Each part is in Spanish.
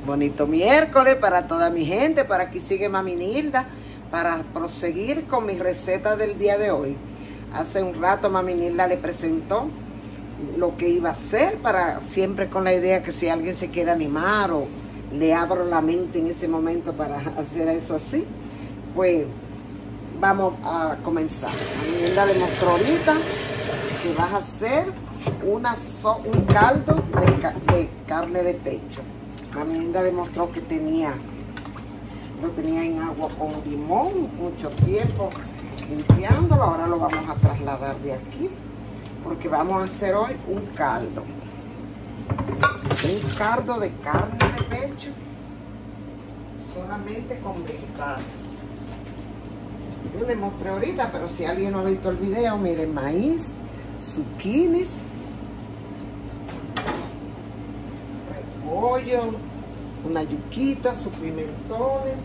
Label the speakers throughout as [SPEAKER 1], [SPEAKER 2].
[SPEAKER 1] Bonito miércoles para toda mi gente. Para aquí sigue Mami Nilda para proseguir con mi receta del día de hoy. Hace un rato Mami Nilda le presentó lo que iba a hacer, para siempre con la idea que si alguien se quiere animar o le abro la mente en ese momento para hacer eso así, pues vamos a comenzar. Mami Nilda le mostró ahorita que vas a hacer un caldo de carne de pecho. Mami Nilda demostró que lo tenía en agua con limón mucho tiempo limpiándolo. Ahora lo vamos a trasladar de aquí porque vamos a hacer hoy un caldo de carne de pecho solamente con vegetales. Yo le mostré ahorita, pero si alguien no ha visto el video, miren: maíz, zucchinis, repollo, una yuquita, sus pimentones.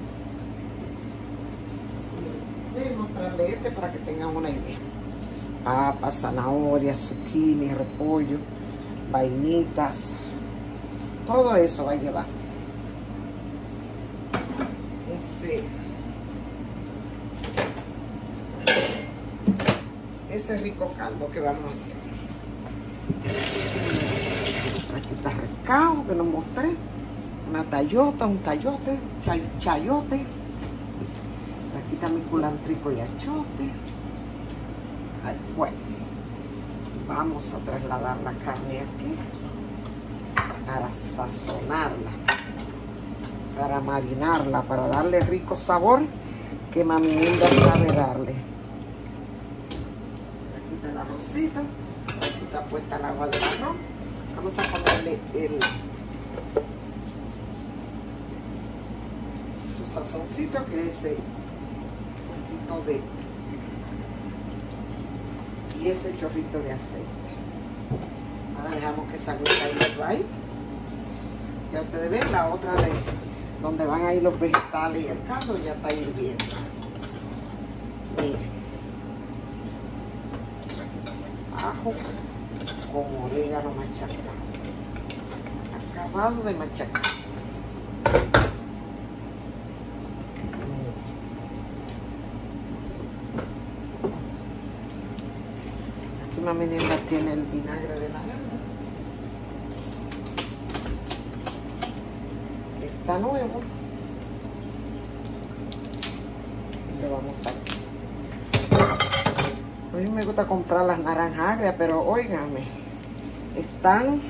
[SPEAKER 1] Voy a mostrarle para que tengan una idea: papas, zanahorias, zucchini, repollo, vainitas, todo eso va a llevar ese rico caldo que vamos a hacer. Aquí está recao que nos mostré, una tallota, un chayote. Aquí está mi culantrico y achote. Bueno, vamos a trasladar la carne aquí para sazonarla, para marinarla, para darle rico sabor que Mami Nilda sabe darle. Aquí está el arrocito, aquí está puesta el agua del arroz. Vamos a ponerle su sazoncito, que es un poquito y ese chorrito de aceite. Ahora dejamos que esa agüita ahí. Ya ustedes ven, la otra de donde van a ir los vegetales y el caldo ya está hirviendo. Miren, ajo con orégano machacado, acabado de machacar. Aquí Mami Nilda tiene el vinagre de naranja. Está nuevo. Le vamos a mí me gusta comprar las naranjas agrias, pero óigame, están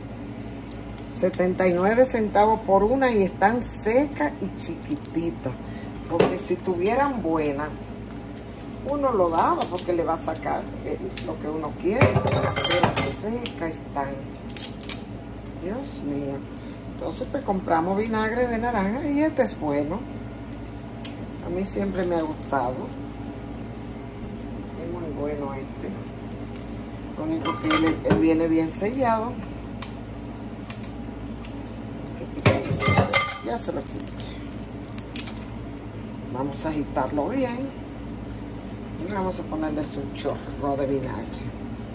[SPEAKER 1] 79 centavos por una y están secas y chiquititas, porque si tuvieran buenas uno lo daba porque le va a sacar lo que uno quiere, pero las secas están, Dios mío. Entonces pues compramos vinagre de naranja y este es bueno. A mí siempre me ha gustado. Es muy bueno este. Lo único que él viene bien sellado. Ya se lo quité. Vamos a agitarlo bien. Y vamos a ponerle su chorro de vinagre.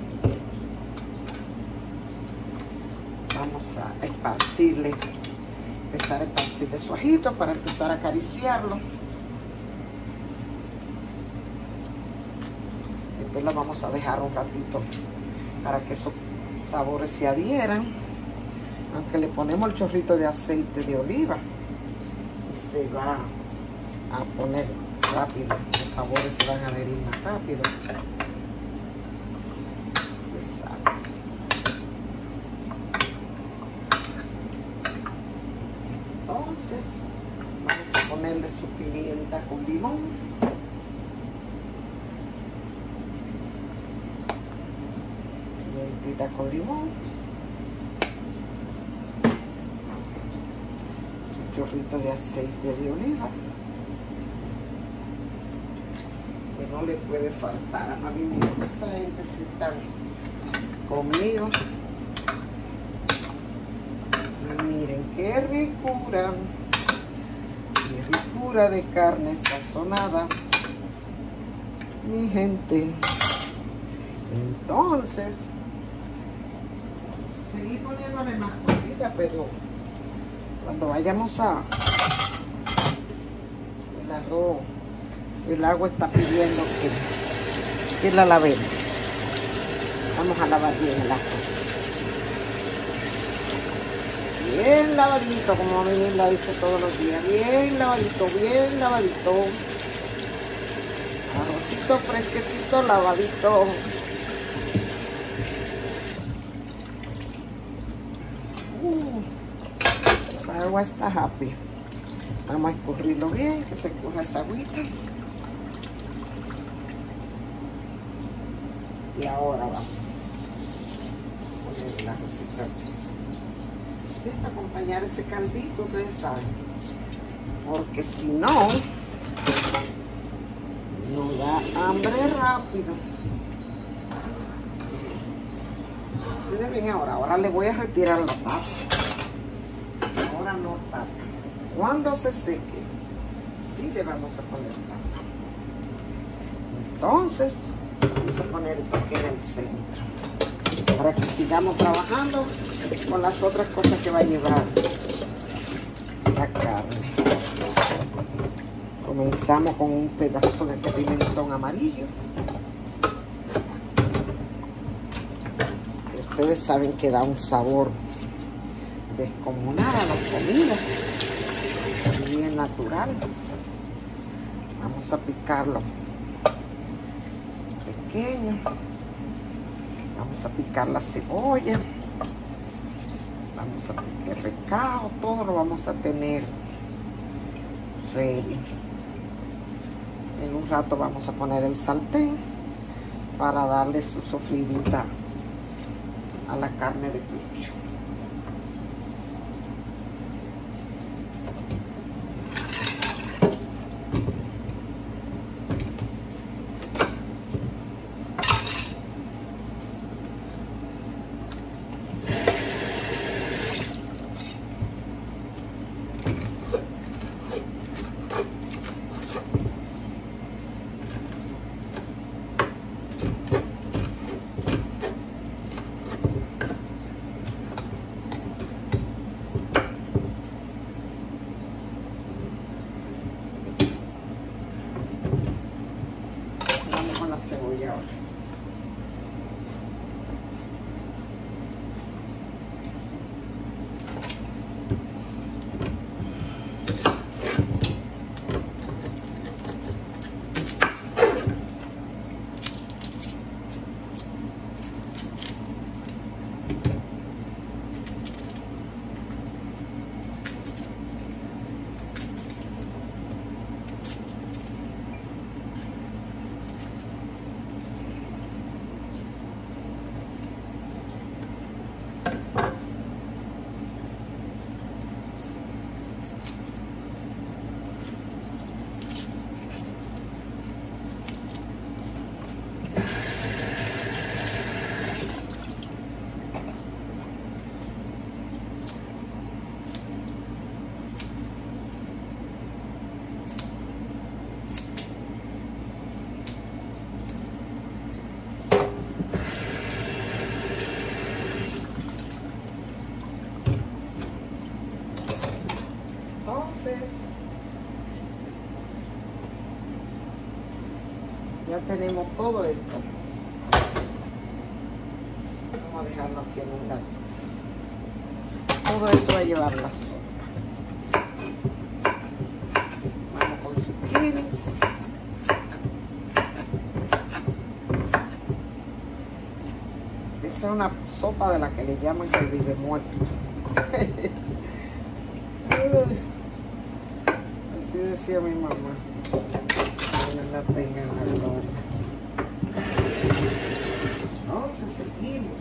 [SPEAKER 1] Vamos a esparcirle, empezar a esparcirle su ajito para empezar a acariciarlo. Después lo vamos a dejar un ratito para que esos sabores se adhieran, aunque le ponemos el chorrito de aceite de oliva y se va a poner rápido, los sabores se van a adherir más rápido. Entonces vamos a ponerle su pimienta con limón. Pimientita con limón. Su chorrito de aceite de oliva. Que no le puede faltar a Mami Nilda. Esa gente sí está conmigo. Miren qué ricura de carne sazonada, mi gente. Entonces seguí poniéndole más cositas, pero Cuando vayamos a el arroz, el agua está pidiendo que la lavemos. Vamos a lavar bien el arroz. Bien lavadito, como mi la dice todos los días. Bien lavadito, bien lavadito. Arrocito fresquecito, lavadito. Esa agua está happy. Vamos a escurrirlo bien, que se escurra esa agüita. Y ahora vamos a poner la receta. Sí, para acompañar ese caldito, ustedes saben. Porque si no, nos da hambre rápido. Miren bien ahora le voy a retirar la tapa. Ahora no tapa. Cuando se seque, sí le vamos a poner tapa. Entonces, vamos a poner esto aquí en el centro. Para que sigamos trabajando con las otras cosas que va a llevar la carne. Comenzamos con un pedazo de pimentón amarillo. Ustedes saben que da un sabor descomunal a la comida, bien natural. Vamos a picarlo pequeño. Vamos a picar la cebolla. Vamos a picar el recado. Todo lo vamos a tener ready. En un rato vamos a poner el sartén para darle su sofridita a la carne de pecho. Cebolla ahora. Ya tenemos todo esto. Vamos a dejarlo aquí en un lado. Todo eso va a llevar la sopa. Vamos con zucchinis. Esa es una sopa de la que le llaman que vive muerto. Así decía mi mamá. La tenga en la gloria. Entonces seguimos.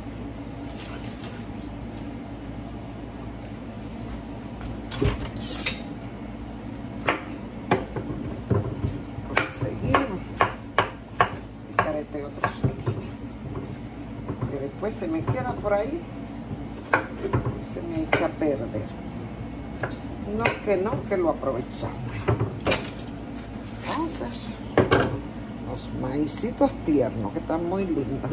[SPEAKER 1] Seguimos. Picar este otro zucchini. Que después se me queda por ahí y se me echa a perder. No, que lo aprovechamos. Entonces, los maicitos tiernos que están muy lindos.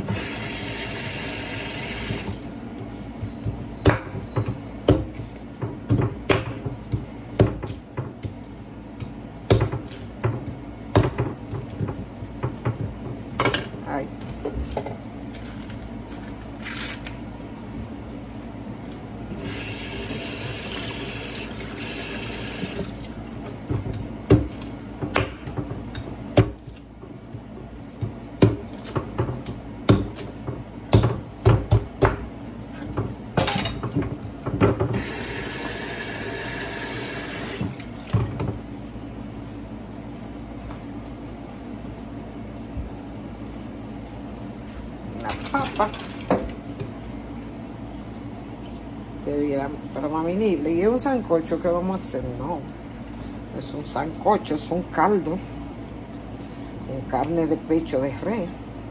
[SPEAKER 1] sopa. Que dirán, pero mami Nilda, ¿y es un sancocho que vamos a hacer? No, es un sancocho, es un caldo con carne de pecho de res,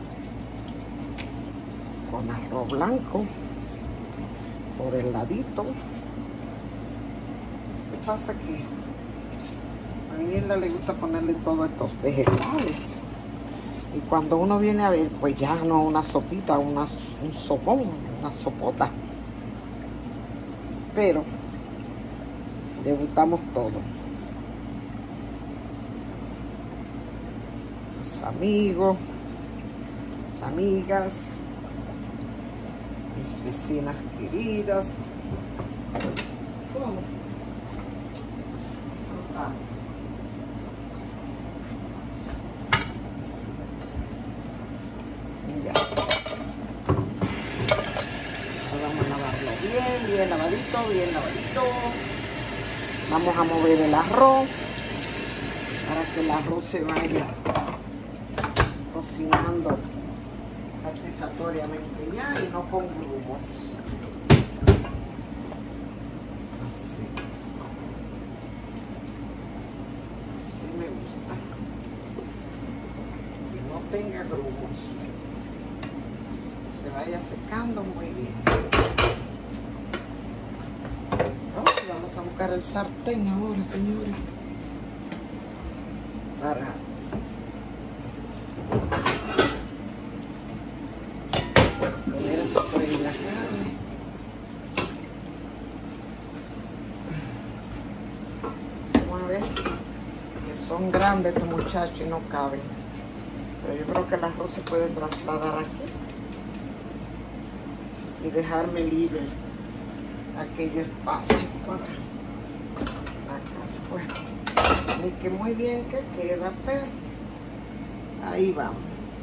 [SPEAKER 1] con arroz blanco por el ladito. ¿Qué pasa aquí? A mi Nilda le gusta ponerle todos estos vegetales. Y cuando uno viene a ver, pues ya no una sopita, un sopón, una sopota. Pero degustamos todo. Los amigos, las amigas, mis vecinas queridas. ¿Cómo? Ya. Vamos a lavarlo bien lavadito, bien lavadito. Vamos a mover el arroz para que el arroz se vaya cocinando satisfactoriamente ya y no con grumos. Así. Así me gusta. Que no tenga grumos. Se vaya secando muy bien. Vamos a buscar el sartén ahora, señores, para poner a sofreír la carne. Vamos a ver que son grandes estos muchachos y no caben, pero yo creo que el arroz se puede trasladar aquí y dejarme libre aquello espacio para acá. Bueno, ni que muy bien que queda, pero ahí vamos.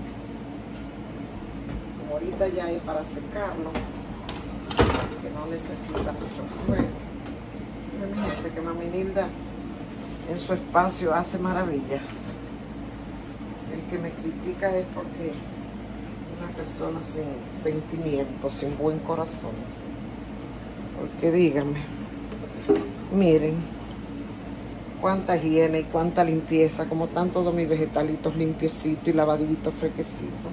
[SPEAKER 1] Como ahorita ya hay para secarlo, que no necesita mucho fuego. Pero mi gente, que mami Nilda en su espacio hace maravilla. El que me critica es porque una persona sin sentimientos, sin buen corazón. Porque díganme, miren cuánta higiene y cuánta limpieza, como están todos mis vegetalitos limpiecitos y lavaditos, fresquecitos.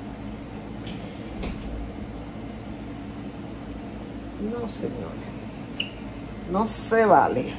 [SPEAKER 1] No, señores, no se vale.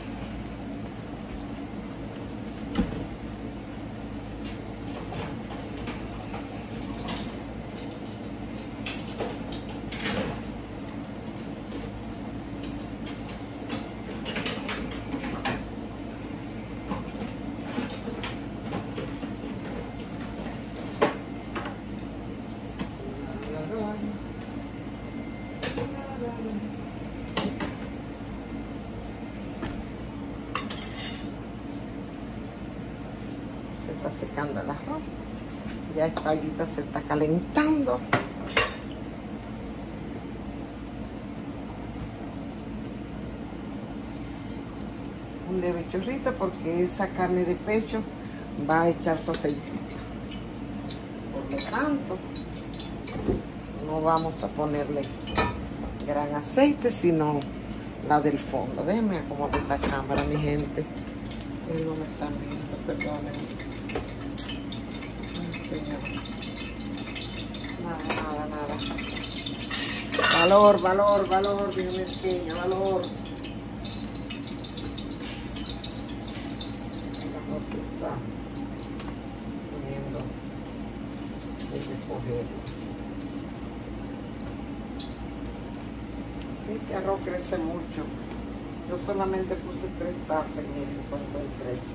[SPEAKER 1] Se está secando el arroz. Ya esta ollita se está calentando. Un leve chorrito porque esa carne de pecho va a echar su aceite. Por lo tanto, no vamos a ponerle gran aceite, sino la del fondo. Déjenme acomodar esta cámara, mi gente. Él no me está viendo, perdónenme. Ay, señor. Nada. Valor, mi pequeña, valor. El arroz se está poniendo de recogerlo. Este arroz crece mucho. Yo solamente puse 3 tazas en el cuanto él crece.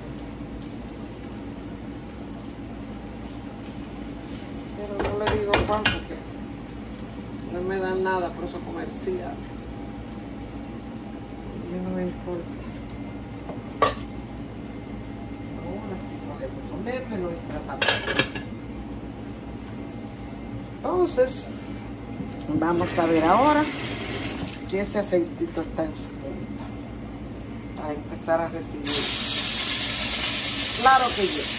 [SPEAKER 1] Pero no le digo cuánto, porque no me dan nada por eso comercial. A mí no me importa. Ahora sí podemos ponerle nuestra tapita. Entonces, vamos a ver ahora si ese aceitito está en su punta para empezar a recibir. Claro que sí.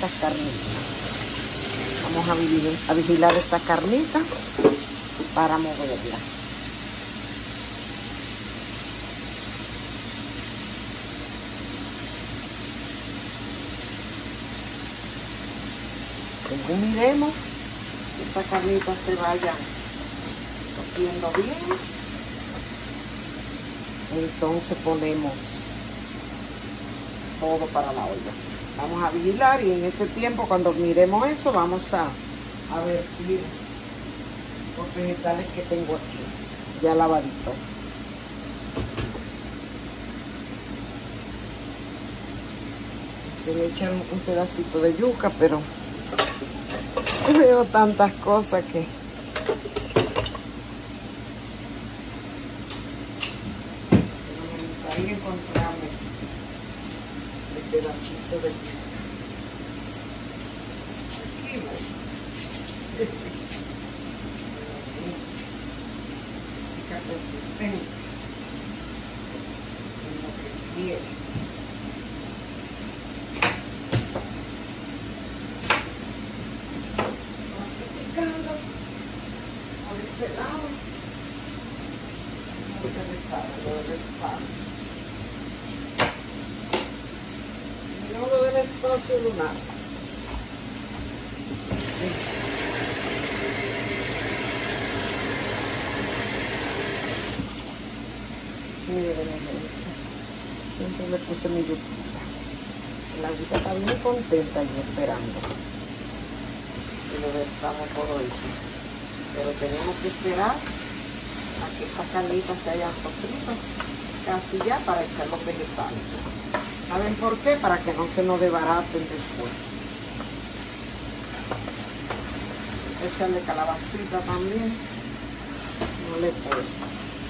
[SPEAKER 1] esas carnitas. Vamos a vigilar esa carnita para moverla. Según miremos, esa carnita se vaya cociendo bien, entonces ponemos todo para la olla. Vamos a vigilar y en ese tiempo, cuando miremos eso, vamos a vertir los vegetales que tengo aquí, ya lavaditos. Le echan un pedacito de yuca, pero veo tantas cosas que me gustaría encontrarme el pedacito de yuca. Aquí voy. Chica consistente en lo que quiere. No lo del espacio lunar. Siempre le puse mi yuquita. La yuquita está bien contenta y esperando. Y lo dejamos todo esto. Pero tenemos que esperar a que esta carnita se haya sofrito casi ya para echar los vegetales. ¿Saben por qué? Para que no se nos desbaraten después. Echarle calabacita también. No le cuesta.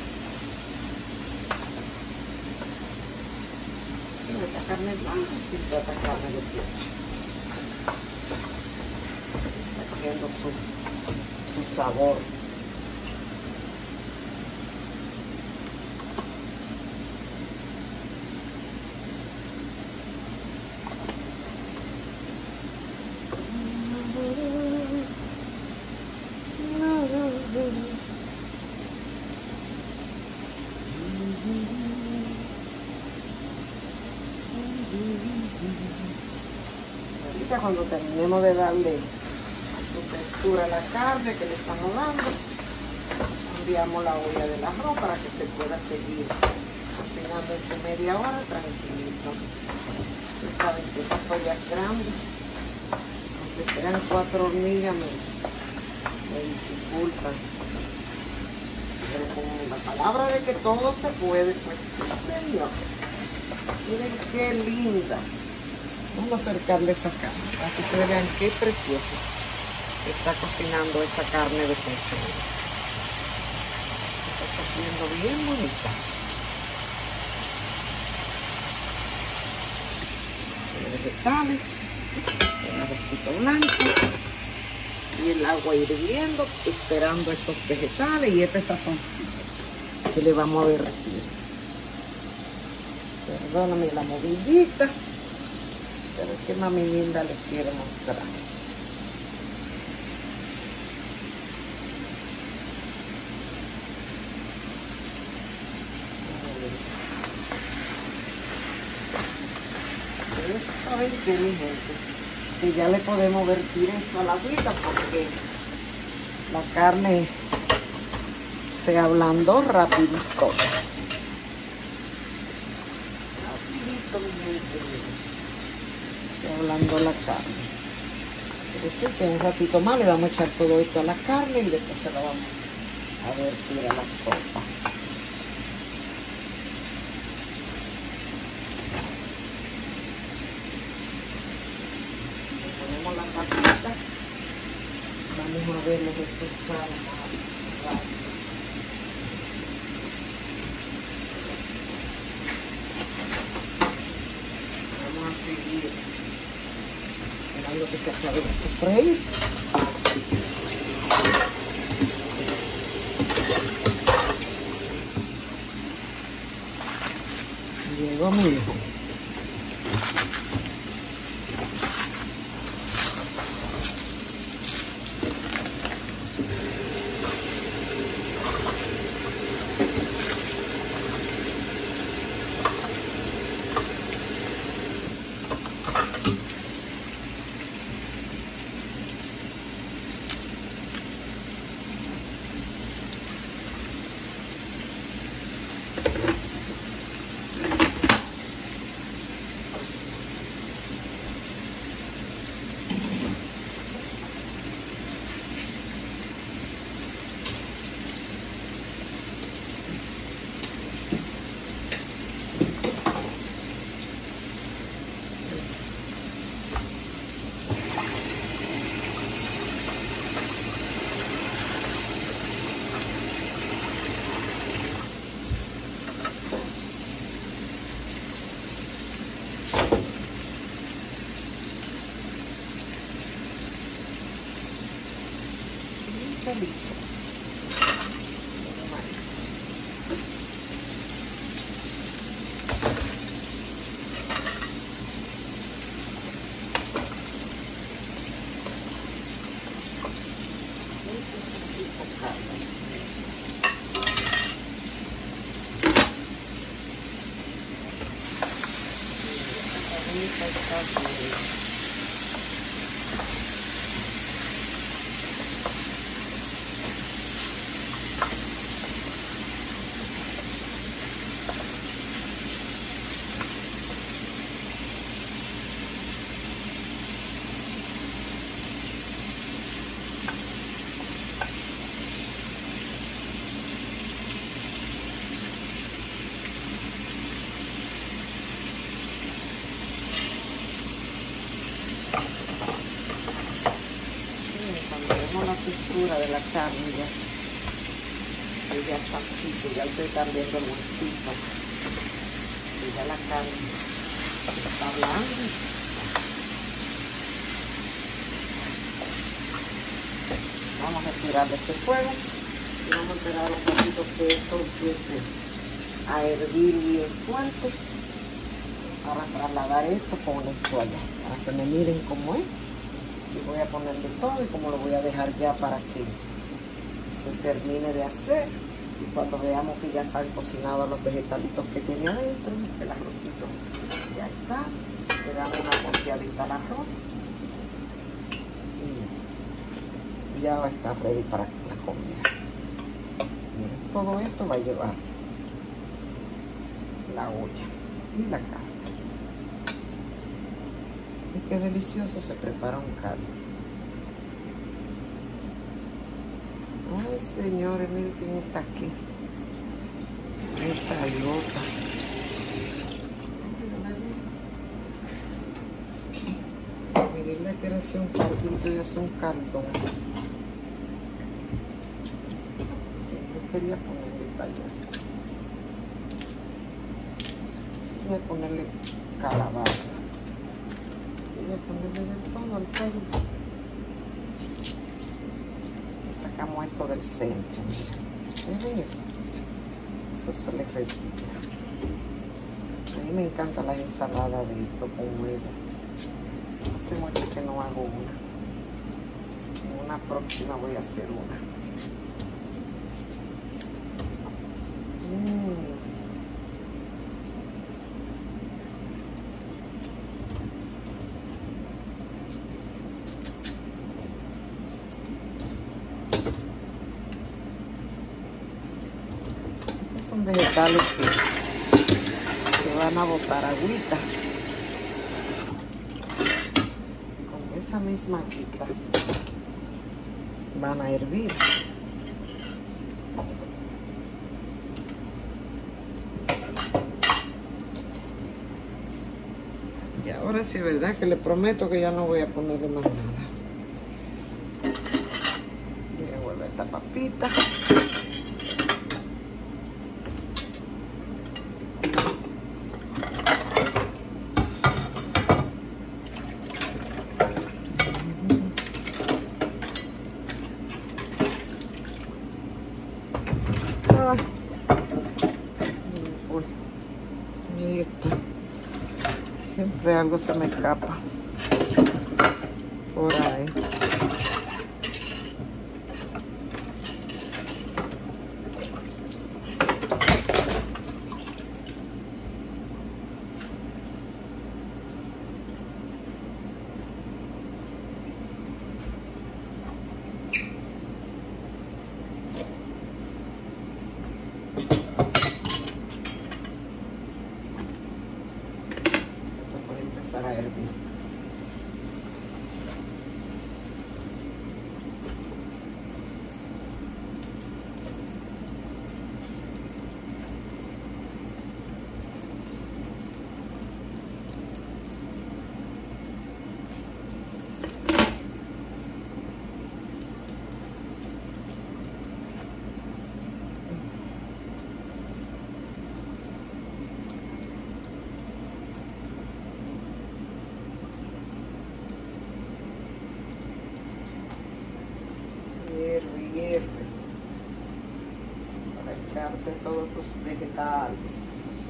[SPEAKER 1] Y esta carne blanca y esta carne de piocha. Está cogiendo su sabor. Ahorita cuando terminemos de darle su textura a la carne que le estamos dando, cambiamos la olla del arroz para que se pueda seguir cocinando en su media hora tranquilito. Ustedes saben que esta olla es grande, aunque sean 4 hornillas me dificultan. Pero con la palabra de que todo se puede, pues sí, señor. Miren qué linda. Vamos a acercarle esa carne para que ustedes vean qué precioso se está cocinando esa carne de pecho. Está cociendo bien bonita. Los vegetales, el arrocito blanco y el agua hirviendo, esperando estos vegetales y este sazoncito que le vamos a vertir. Perdóname la movillita, pero es que mami linda les quiere mostrar. Ustedes saben que, mi gente, que ya le podemos vertir esto a la agüita porque la carne se ablandó rapidito. Se ablandó la carne. Quiere decir que un ratito más le vamos a echar todo esto a la carne y después se lo vamos a vertir a la sopa. Le ponemos la tapita. Vamos a ver los resultados más rápido. Vamos a seguir esperando que se acabe de sofreír. Llegó mi hijo. felices. La textura de la carne ya está así, que ya estoy cambiando el huesito, que ya la carne está blanda. Vamos a retirar de ese fuego y vamos a esperar un poquito que esto empiece a hervir bien fuerte para trasladar esto con la toalla, para que me miren cómo es. Y voy a ponerle todo y como lo voy a dejar ya para que se termine de hacer. Y cuando veamos que ya están cocinados los vegetalitos que tiene adentro, el arrocito ya está, le damos una volteadita al arroz y ya va a estar ready para la comida. Miren, todo esto va a llevar la olla y la carne. Y qué delicioso se prepara un caldo. Ay, señores, miren quién está aquí. Esta loca. Miren, quiere hacer un caldito y hacer un caldón. Yo quería ponerle esta ayuda. Voy a ponerle calabaza. Voy a ponerle de todo al caldo. Sacamos esto del centro, miren. ¿Ven eso? Eso se le retira. A mí me encanta la ensalada de esto con huevo. Hace mucho que no hago una. En una próxima voy a hacer una. Son vegetales que van a botar agüita. Con esa misma agüita van a hervir. Y ahora sí es verdad que le prometo que ya no voy a ponerle más nada. Voy a volver esta papita. Ahí está. Siempre algo se me escapa por ahí. Para hervir. Hervir. hierve para echarte todos tus vegetales.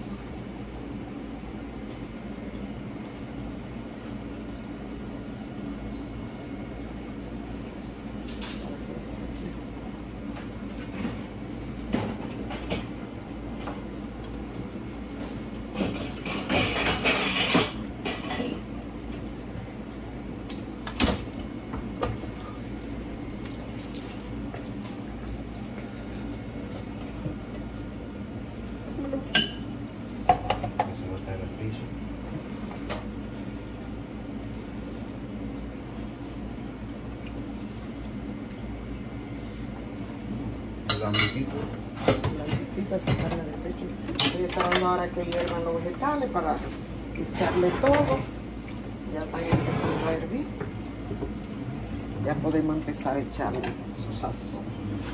[SPEAKER 2] La amiguita
[SPEAKER 1] esa carne de pecho. Estoy esperando ahora que hiervan los vegetales para echarle todo. Ya están empezando a hervir. Ya podemos empezar a echarle su sazón.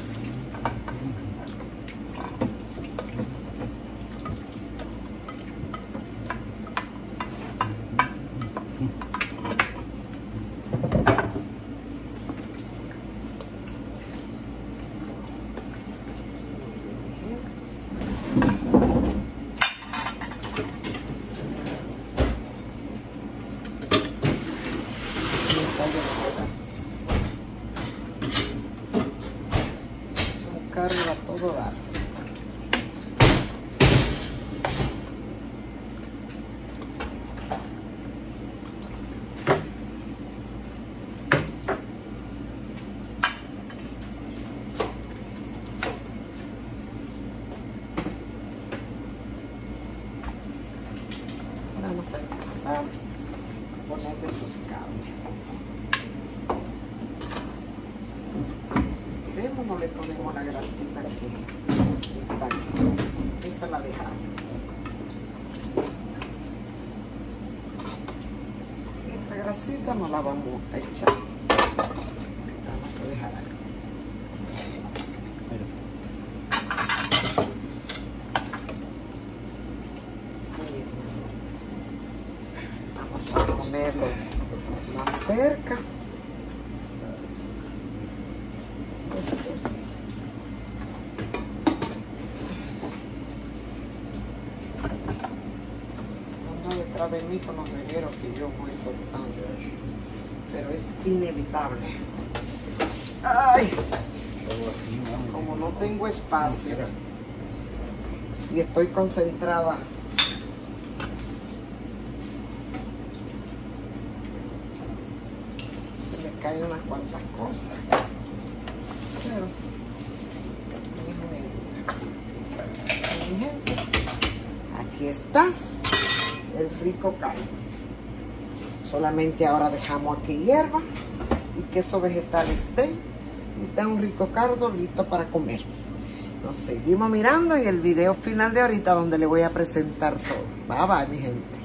[SPEAKER 1] Azúcar a todo dar. Vamos a empezar a ponerle sus carnes. No le ponemos la grasita aquí. Esa la dejamos. Esta grasita no la vamos a echar. Vamos a dejar aquí. Vamos a ponerlo más cerca. Detrás de mí con los regueros que yo voy soltando, pero es inevitable. Ay, como no tengo espacio y estoy concentrada, se me caen unas cuantas cosas, pero mi gente, aquí está el rico caldo. Solamente ahora dejamos a que hierva y que esos vegetales estén. Y está un rico caldo listo para comer. Nos seguimos mirando en el video final de ahorita donde le voy a presentar todo. Bye bye, mi gente.